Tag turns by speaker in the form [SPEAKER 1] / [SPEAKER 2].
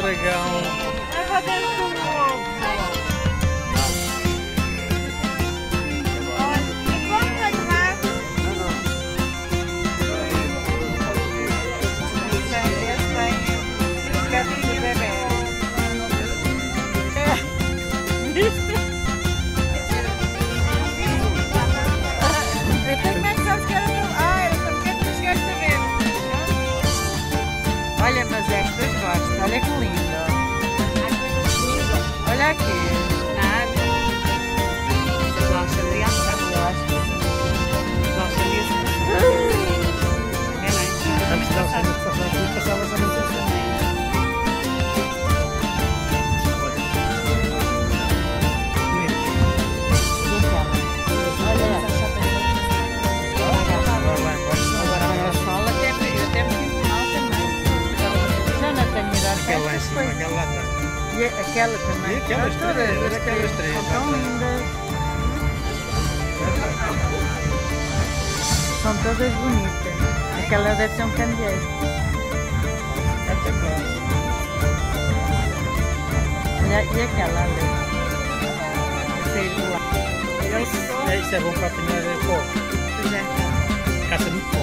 [SPEAKER 1] dragão.
[SPEAKER 2] Leva dentro do ovo. Olha, e como vai tomar? Esse vem gatinho de bebê. Eu tenho como é que sabes que era tão... Ah, era tão pequeno que chegaste a ver. Olha, mas estas gosto. Olha que lindo. Olha aqui.
[SPEAKER 3] Gosta de assar. Gosta de assar.
[SPEAKER 1] Antes de ela sair de passar aqui, passava essa mensagem. Aquela lá em cima, aquela lá atrás.
[SPEAKER 2] E aquela também.
[SPEAKER 1] E aquelas três.
[SPEAKER 2] São tão lindas. São todas bonitas. Aquela deve ser um candeeiro. E aquela ali. Sei lá.
[SPEAKER 1] Isso é bom para apanhar pó.
[SPEAKER 2] Pois é.
[SPEAKER 1] Caça muito pó.